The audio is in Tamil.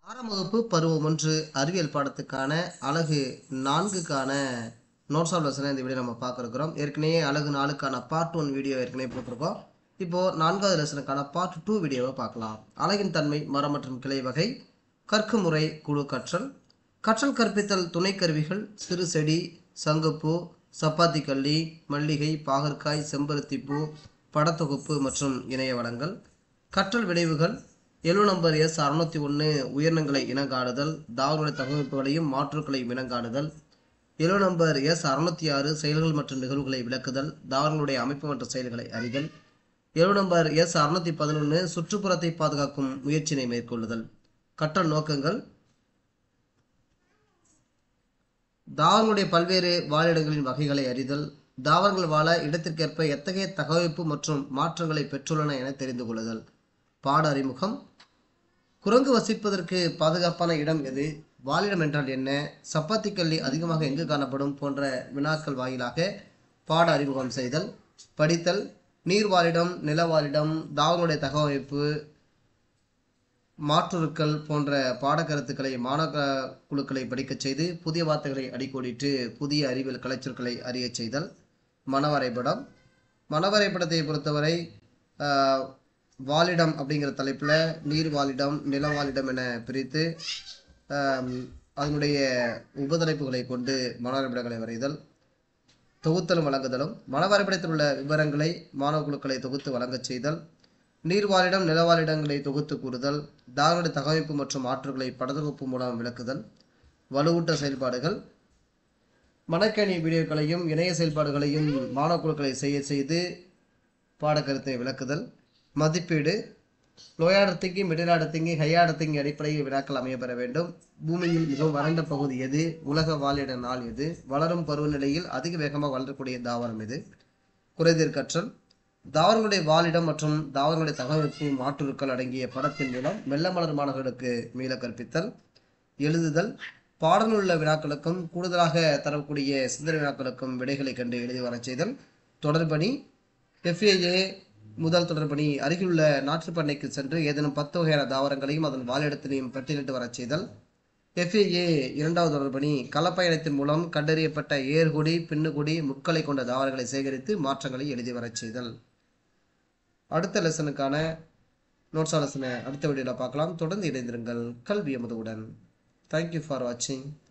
ஆறாம் வகுப்பு பருவம் 1 அறிவியல் பாடத்துக்கான அலகு 4க்கான நோட்ஸ் ஆஃப் லெசனை இந்த வீடியோ நம்ம பார்க்க இருக்கிறோம். ஏற்கனவே அலகு 4க்கான பார்ட் 1 வீடியோ ஏற்கனவே போட்டிருக்கோம். இப்போ 4வது லெசனுக்கான பார்ட் 2 வீடியோவை பார்க்கலாம். அலகின் தன்மை, மரம் மற்றும் கிளை வகை, கற்கும் முறை, குழு கற்றல், கற்றல் கற்பித்தல் துணை கருவிகள், சிறு செடி, சங்குப்பூ, சப்பாத்தி கள்ளி, மல்லிகை, பாகற்காய், செம்பருத்திப்பூ, படத்தொகுப்பு மற்றும் இணைய வளங்கள், கற்றல் விளைவுகள், எழு நம்பர் எஸ் 601 உயிரினங்களை இனங்காணுதல், தாவரங்களுடைய தகவமைப்புகளையும் மாற்றுக்களையும் இனங்காணுதல், எழு நம்பர் எஸ் 606 செயல்கள் மற்றும் நிகழ்வுகளை விளக்குதல், தாவரங்களுடைய அமைப்பு மற்றும் செயல்களை அறிதல், எழு நம்பர் எஸ் 611 சுற்றுப்புறத்தை பாதுகாக்கும் முயற்சியினை மேற்கொள்ளுதல். கற்றல் நோக்கங்கள்: தாவரங்களுடைய பல்வேறு வாழிடங்களின் வகைகளை அறிதல், தாவரங்கள் வாழ இடத்திற்கேற்ப எத்தகைய தகவமைப்பு மற்றும் மாற்றங்களை பெற்றுள்ளன என தெரிந்து கொள்ளுதல். பாட அறிமுகம்: குரங்கு வசிப்பதற்கு பாதுகாப்பான இடம் எது? வாழிடம் என்றால் என்ன? சப்பாத்தி கள்ளி அதிகமாக எங்கு காணப்படும்? போன்ற வினாக்கள் வாயிலாக பாட அறிமுகம் செய்தல். படித்தல்: நீர் வாழிடம், நில வாழிடம், தாவரங்களுடைய தகவமைப்பு, மாற்றுருக்கள் போன்ற பாடக்கருத்துக்களை மாணவ குழுக்களை படிக்கச் செய்து புதிய வார்த்தைகளை அடிக்கோடிட்டு புதிய அறிவியல் கலைச்சொற்களை அறிய செய்தல். மனவரைபடம்: மனவரைபடத்தை பொறுத்தவரை வாழிடம் அப்படிங்கிற தலைப்பில் நீர் வாழிடம், நில வாழிடம் என பிரித்து அதனுடைய உபதலைப்புகளை கொண்டு மனவரைபடங்களை வரைதல். தொகுத்தலும் வழங்குதலும்: மனவரைபடத்தில் உள்ள விவரங்களை மாணவ குழுக்களை தொகுத்து வழங்கச் செய்தல். நீர் வாழிடம், நில வாழிடங்களை தொகுத்து கூறுதல். தாவரங்களுடைய தகவமைப்பு மற்றும் ஆற்றுகளை படத்தொகுப்பு மூலம் விளக்குதல். வலுவூட்ட செயல்பாடுகள்: மனக்கணி வீடியோக்களையும் இணைய செயல்பாடுகளையும் மாணவ குழுக்களை செய்து பாடக்கருத்தை விளக்குதல். மதிப்பீடு: lower order thinking, middle order thinking, higher order thinking அடிப்படையில் வினாக்கள் அமையப்பெற வேண்டும். பூமியில் மிகவும் வறண்ட பகுதி எது? உலக வாழிட நாள் எது? வளரும் பருவநிலையில் அதிக வேகமாக வளரக்கூடிய தாவரம் எது? குறைதீர் கற்றல்: தாவரங்களுடைய வாழிடம் மற்றும் தாவரங்களுடைய தகவமைப்பு மாற்றுருக்கள் அடங்கிய படத்தின் மூலம் மெல்ல மலர் மாணவர்களுக்கு மீள கற்பித்தல். எழுதுதல்: பாடநூல் உள்ள வினாக்களுக்கும் கூடுதலாக தரக்கூடிய சிந்தனை வினாக்களுக்கும் விடைகளை கண்டு எழுதி வர செய்தல். தொடர்பணி: FAA முதல் தொடர்பணி: அருகிலுள்ள நாற்றுப்பண்ணைக்கு சென்று ஏதேனும் 10 வகையான தாவரங்களையும் அதன் வாழிடத்தினையும் பட்டியலிட்டு வர செய்தல். FAA இரண்டாவது தொடர்பணி: களப்பயணத்தின் மூலம் கண்டறியப்பட்ட ஏர்கொடி, பின்னுகொடி, முட்களை கொண்ட தாவரங்களை சேகரித்து மாற்றங்களை எழுதி வர செய்தல். அடுத்த லெசனுக்கான நோட்ஸ் லெசனை அடுத்த வீடியோவில் பார்க்கலாம். தொடர்ந்து இணைந்திருங்கள் கல்வி அமுதவுடன். தேங்க்யூ ஃபார் வாட்சிங்.